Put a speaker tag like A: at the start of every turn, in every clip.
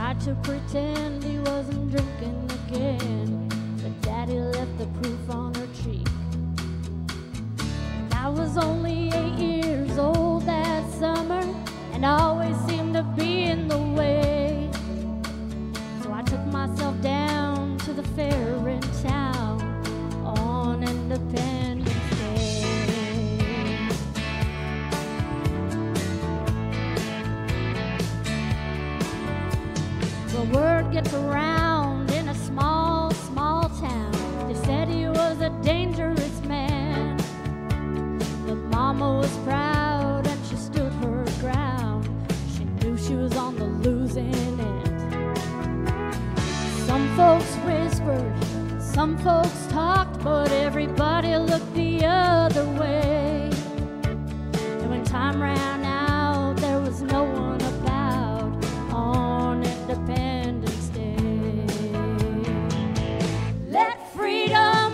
A: tried to pretend he wasn't drinking again, but Daddy left the proof on her cheek. I was only 8 years old that summer, and I always seemed to be in the way. So I took myself down to the fair in town on Independence Day. The word gets around in a small, small town. They said he was a dangerous man, but Mama was proud and she stood her ground. She knew she was on the losing end. Some folks whispered, some folks talked, but everybody looked the other way. And when time ran out, there was no one about on Independence Day. Let freedom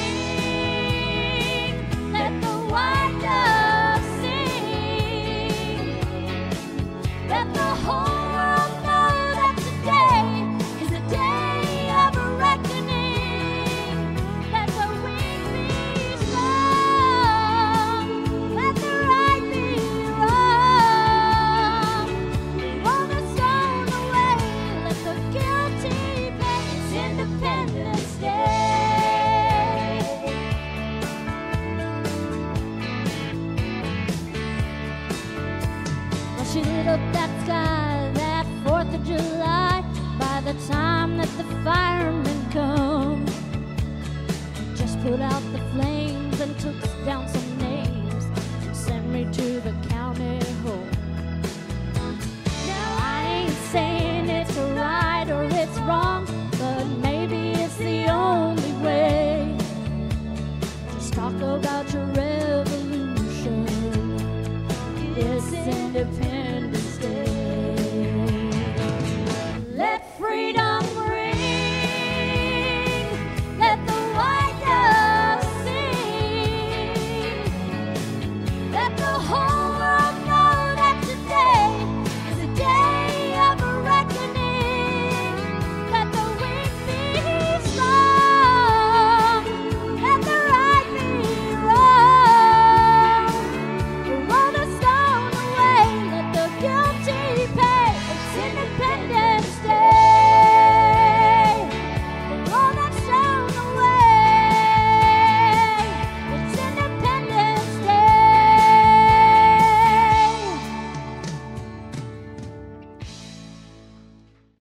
A: ring, let the white dove sing, let the whole world know that today is a day of reckoning. Let the weak be strong, let the right be wrong. Roll the stone away, let the guilty pay. It's Independence Day. Well, she lit up that sky that 4th of July. By the time that the firemen come, just put out the flames and took down some names and sent me to the